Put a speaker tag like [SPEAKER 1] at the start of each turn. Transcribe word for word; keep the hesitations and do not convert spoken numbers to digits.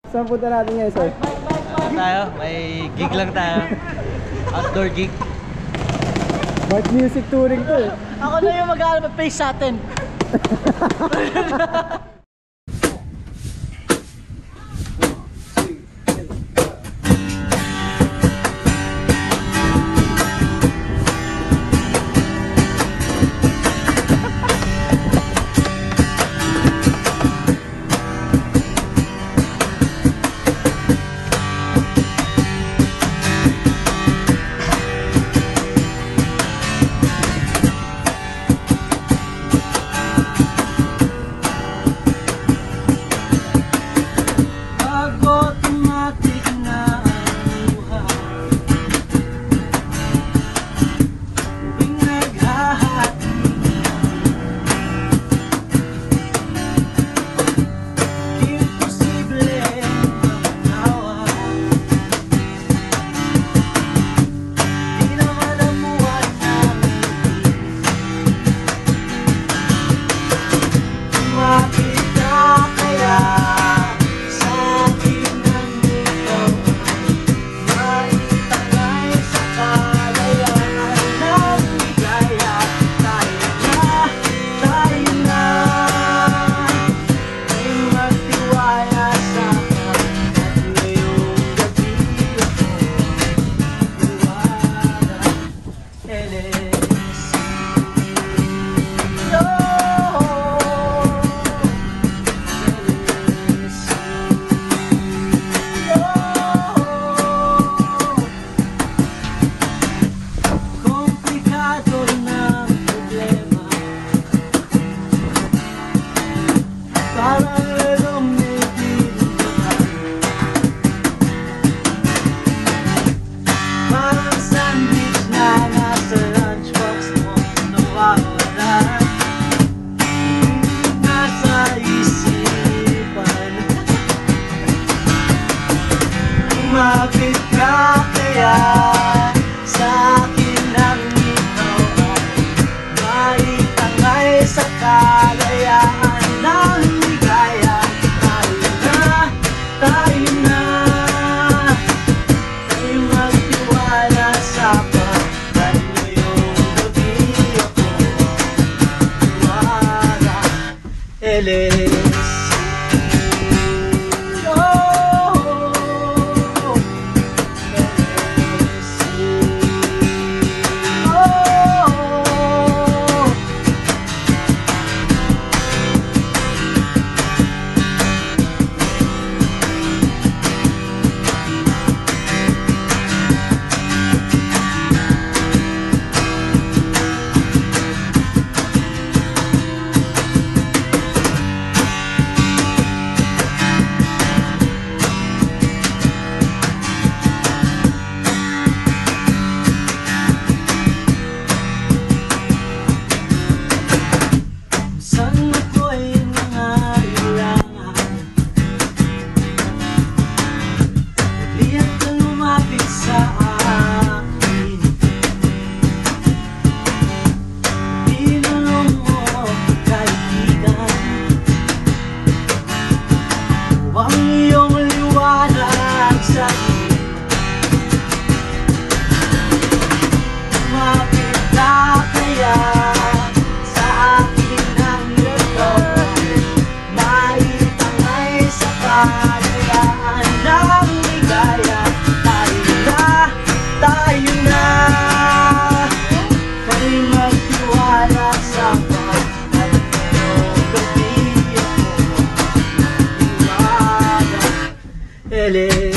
[SPEAKER 1] Saan punta natin ngayon, sir?
[SPEAKER 2] Ano tayo? May gig lang tayo. Outdoor gig.
[SPEAKER 1] Bart music touring to eh.
[SPEAKER 2] Ako na yung mag-face sa atin.
[SPEAKER 3] Lumapit ka kaya sa akin ang ikaw ay maitangay sa kalayaan ng ligaya. Tayo na, tayo na, tayo magtiwala sa pagkat ngayong gabi ako tiwala. Eles Ele